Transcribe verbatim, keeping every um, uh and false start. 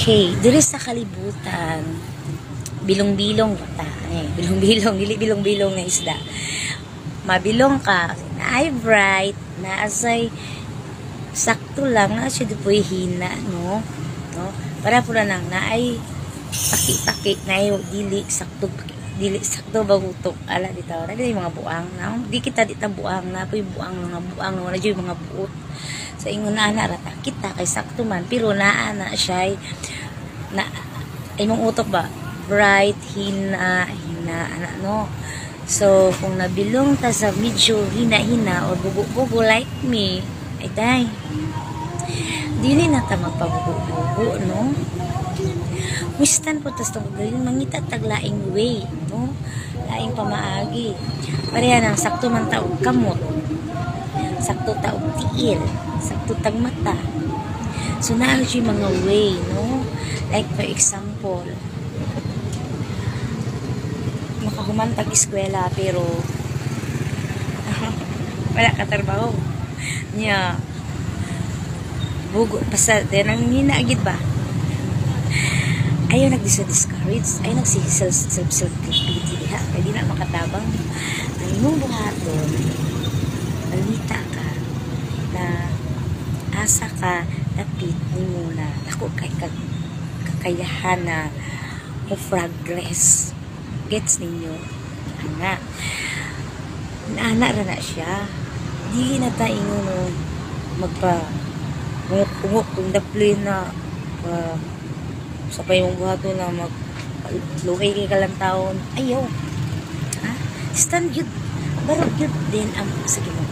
Okay, diri sa kalibutan, bilong-bilong bata, eh, bilong-bilong, dili bilong-bilong nga isda. Mabilong ka, naay bright, naasay sakto lang, na siya dupoy hina, no? No? Para pula nang naay paki-paki, naay dili sakto dili sakto bagutok ala dito na di mga buang na di kita dita buang na poy buang mga buang wala jud mga buot sa ingon na ana rata kita kay sakto man pero naa na siya na imong utok ba bright hina hina ana no. So kung nabilong ta sa medyo hina-hina or bugo-bugo like me ay day dili na ta magpabugo-bugo no. Wistan po tas itong galing mangita taglaing way, no? Laing pamaagi. Pareha ng sakto man taog kamot. Sakto taog tiil. Sakto tag mata. So, naano siya mga way, no? Like, for example, makahumantag eskwela, pero wala katarbaho. Niya, bugo, basta, din ang hinaagid ba? Ayaw nagdisa-discourage, ayaw nagsi-self-self-self-pity diha, kaya di na makatabang. Ang imong buhaton, malita ka, na asa ka, napit ni muna, ako kay kakayahan na mo progress. Gets ninyo? Ana. Naana ra na siya. Di na tayo no, magpa, ungok-ungok, kung dapli na, uh, sa pa yung buhato na mag luhay kay kalang taon ayaw ha stand yun barog yun din ang sige mo